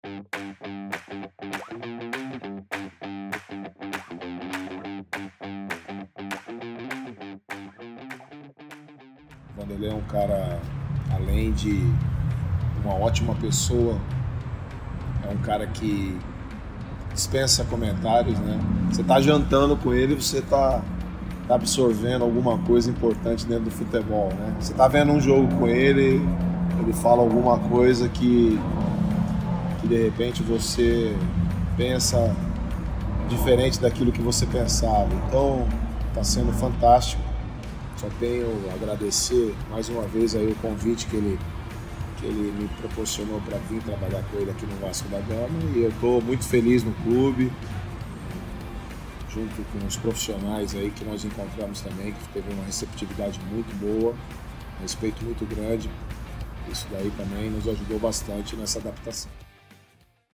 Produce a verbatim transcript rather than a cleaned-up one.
O Vanderlei é um cara, além de uma ótima pessoa, é um cara que dispensa comentários, né? Você tá jantando com ele, você tá, tá absorvendo alguma coisa importante dentro do futebol, né? Você tá vendo um jogo com ele, ele fala alguma coisa que, que de repente você pensa diferente daquilo que você pensava. Então, tá sendo fantástico. Só tenho a agradecer mais uma vez aí o convite que ele, que ele me proporcionou para vir trabalhar com ele aqui no Vasco da Gama, e eu estou muito feliz no clube, junto com os profissionais aí que nós encontramos também, que teve uma receptividade muito boa, um respeito muito grande. Isso daí também nos ajudou bastante nessa adaptação.